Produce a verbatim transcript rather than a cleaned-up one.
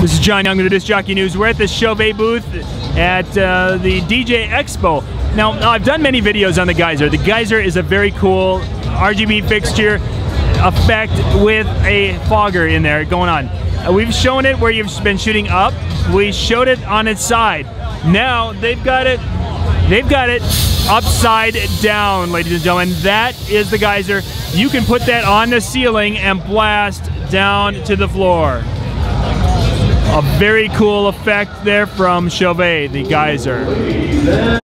This is John Young with the Disc Jockey News. We're at the Chauvet booth at uh, the D J Expo. Now, I've done many videos on the Geyser. The Geyser is a very cool R G B fixture effect with a fogger in there going on. Uh, we've shown it where you've been shooting up. We showed it on its side. Now they've got it. They've got it upside down, ladies and gentlemen. That is the Geyser. You can put that on the ceiling and blast down to the floor. A very cool effect there from Chauvet, the Geyser.